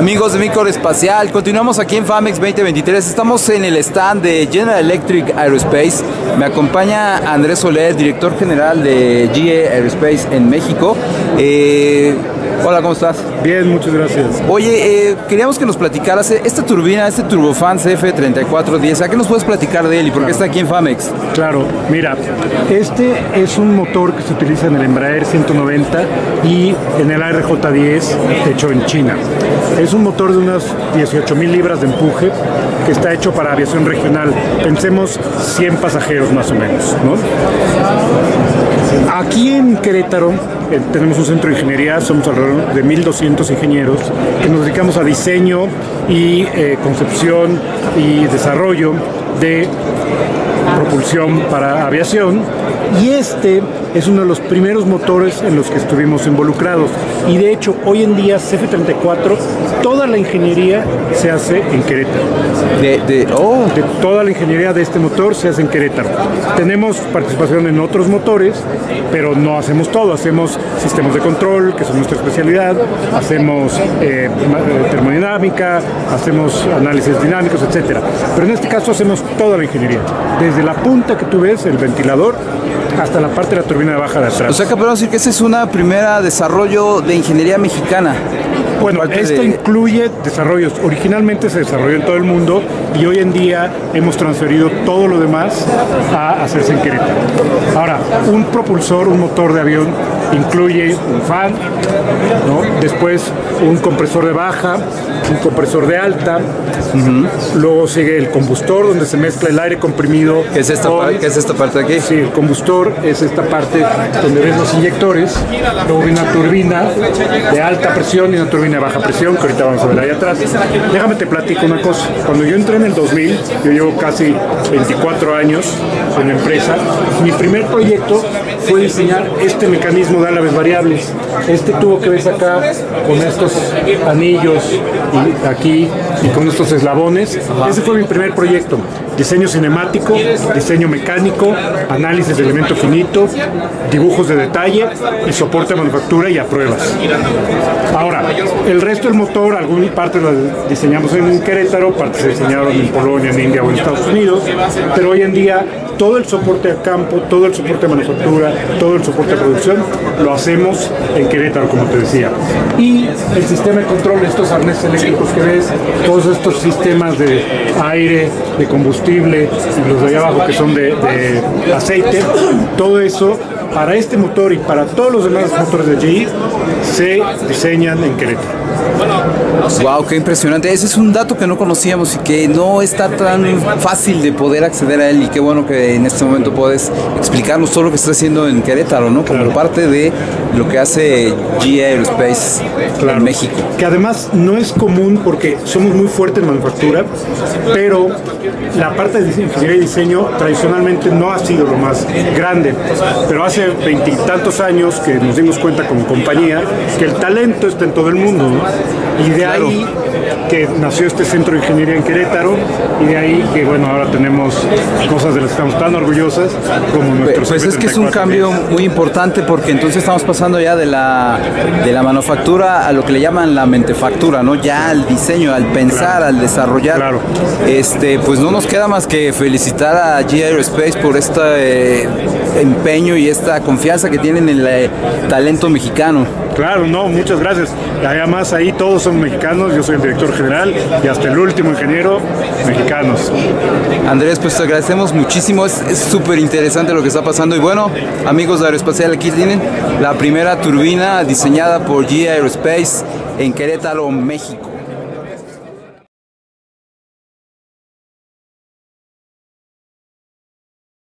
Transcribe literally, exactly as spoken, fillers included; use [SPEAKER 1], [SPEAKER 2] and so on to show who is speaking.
[SPEAKER 1] Amigos de Micor Espacial, continuamos aquí en FAMEX veinte veintitrés. Estamos en el stand de General Electric Aerospace. Me acompaña Andrés Soler, director general de G E Aerospace en México. Eh, hola, ¿cómo estás?
[SPEAKER 2] Bien, muchas gracias.
[SPEAKER 1] Oye, eh, queríamos que nos platicaras esta turbina, este turbofan C F treinta y cuatro diez. ¿A qué nos puedes platicar de él y por qué está aquí en FAMEX?
[SPEAKER 2] Claro, mira, este es un motor que se utiliza en el Embraer ciento noventa y en el A R J diez hecho en China. Es un motor de unas dieciocho mil libras de empuje que está hecho para aviación regional. Pensemos cien pasajeros más o menos, ¿no? Aquí en Querétaro eh, tenemos un centro de ingeniería, somos alrededor de mil doscientos ingenieros que nos dedicamos a diseño y eh, concepción y desarrollo de propulsión para aviación, y este es uno de los primeros motores en los que estuvimos involucrados, y de hecho hoy en día C F treinta y cuatro, toda la ingeniería se hace en Querétaro.
[SPEAKER 1] De, de, oh.
[SPEAKER 2] de toda la ingeniería de este motor se hace en Querétaro. Tenemos participación en otros motores, pero no hacemos todo. Hacemos sistemas de control, que son nuestra especialidad, hacemos eh, termodinámica, hacemos análisis dinámicos, etcétera. Pero en este caso hacemos toda la ingeniería, desde la punta que tú ves, el ventilador, hasta la parte de la turbina de baja de atrás.
[SPEAKER 1] O sea que podemos decir que ese es una primera desarrollo de ingeniería mexicana.
[SPEAKER 2] Bueno, esto de... incluye desarrollos. Originalmente se desarrolló en todo el mundo y hoy en día hemos transferido todo lo demás a hacerse en Querétaro. Ahora, un propulsor, un motor de avión, incluye un fan, ¿no? Después un compresor de baja, un compresor de alta, uh-huh. Luego sigue el combustor, donde se mezcla el aire comprimido.
[SPEAKER 1] ¿Qué es esta, con... ¿qué es esta parte de aquí?
[SPEAKER 2] Sí, el combustor es esta parte donde ves los inyectores. Luego viene una turbina de alta presión y una turbina de baja presión, que ahorita vamos a ver ahí atrás. Déjame te platico una cosa. Cuando yo entré en el dos mil, yo llevo casi veinticuatro años en la empresa, mi primer proyecto fue diseñar este mecanismo de álabes variables. Este tubo que ves acá, con estos anillos y aquí y con estos eslabones, ese fue mi primer proyecto. Diseño cinemático, diseño mecánico, análisis de elemento finito, dibujos de detalle y soporte a manufactura y a pruebas. Ahora, el resto del motor, alguna parte lo diseñamos en Querétaro, parte se diseñaron en Polonia, en India o en Estados Unidos, pero hoy en día todo el soporte a campo, todo el soporte a manufactura, todo el soporte a producción, lo hacemos en Querétaro, como te decía. Y el sistema de control, estos arneses eléctricos que ves, todos estos sistemas de aire, de combustible, y los de allá abajo que son de, de aceite, todo eso para este motor y para todos los demás motores de G E se diseñan en Querétaro.
[SPEAKER 1] Wow, qué impresionante. Ese es un dato que no conocíamos y que no está tan fácil de poder acceder a él, y qué bueno que en este momento puedes explicarnos todo lo que está haciendo en Querétaro, ¿no? Como claro. Parte de lo que hace G E Aerospace claro. En México.
[SPEAKER 2] Que además no es común porque somos muy fuertes en manufactura, pero la parte de ingeniería y diseño tradicionalmente no ha sido lo más grande. Pero hace veintitantos años que nos dimos cuenta como compañía que el talento está en todo el mundo, ¿no? Y de claro. ahí que nació este centro de ingeniería en Querétaro, y de ahí que bueno, ahora tenemos cosas de las que estamos tan orgullosos como nuestros.
[SPEAKER 1] Pues es que es un cambio muy importante, porque entonces estamos pasando ya de la de la manufactura a lo que le llaman la mentefactura, ¿no? Ya al diseño, al pensar, claro. Al desarrollar.
[SPEAKER 2] Claro.
[SPEAKER 1] Este, pues no nos queda más que felicitar a G E Aerospace por este eh, empeño y esta confianza que tienen en el eh, talento mexicano.
[SPEAKER 2] Claro, no, muchas gracias. Además ahí todos son mexicanos, yo soy el director general y hasta el último ingeniero, mexicanos.
[SPEAKER 1] Andrés, pues te agradecemos muchísimo, es súper interesante lo que está pasando, y bueno, amigos de Aeroespacial, aquí tienen la primera turbina diseñada por G E Aerospace en Querétaro, México.